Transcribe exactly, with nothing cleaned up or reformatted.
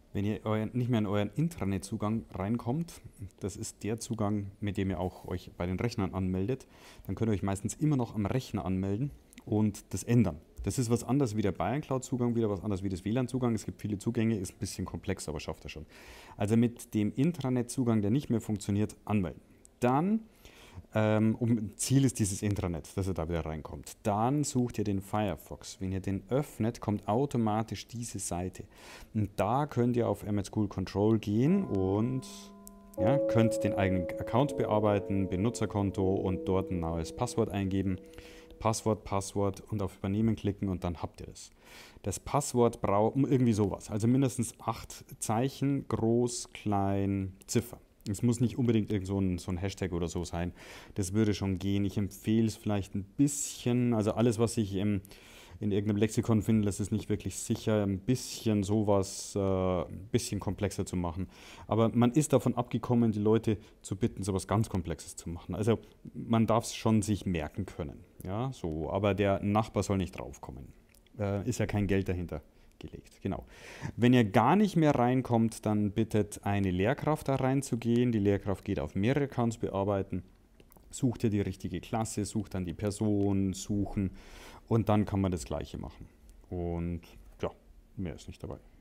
Wenn ihr euer, nicht mehr in euren Intranet-Zugang reinkommt, das ist der Zugang, mit dem ihr auch euch bei den Rechnern anmeldet, dann könnt ihr euch meistens immer noch am Rechner anmelden und das ändern. Das ist was anderes wie der Bayern Cloud-Zugang, wieder was anderes wie das W L A N-Zugang. Es gibt viele Zugänge, ist ein bisschen komplex, aber schafft er schon. Also mit dem Intranet-Zugang, der nicht mehr funktioniert, anmelden. Dann ähm, um, Ziel ist dieses Intranet, dass er da wieder reinkommt. Dann sucht ihr den Firefox. Wenn ihr den öffnet, kommt automatisch diese Seite. Und da könnt ihr auf M L School Control gehen und ja, könnt den eigenen Account bearbeiten, Benutzerkonto und dort ein neues Passwort eingeben. Passwort, Passwort und auf Übernehmen klicken und dann habt ihr das. Das Passwort braucht irgendwie sowas, also mindestens acht Zeichen, groß, klein, Ziffer. Es muss nicht unbedingt irgend so ein, so ein Hashtag oder so sein. Das würde schon gehen. Ich empfehle es vielleicht ein bisschen, also alles, was ich im, in irgendeinem Lexikon finde, das ist nicht wirklich sicher, ein bisschen sowas, äh, ein bisschen komplexer zu machen. Aber man ist davon abgekommen, die Leute zu bitten, sowas ganz Komplexes zu machen. Also man darf es schon sich merken können. Ja, so, aber der Nachbar soll nicht draufkommen. Äh, ist ja kein Geld dahinter gelegt. Genau. Wenn ihr gar nicht mehr reinkommt, dann bittet eine Lehrkraft da reinzugehen. Die Lehrkraft geht auf mehrere Accounts bearbeiten, sucht ihr die richtige Klasse, sucht dann die Person, suchen und dann kann man das Gleiche machen. Und ja, mehr ist nicht dabei.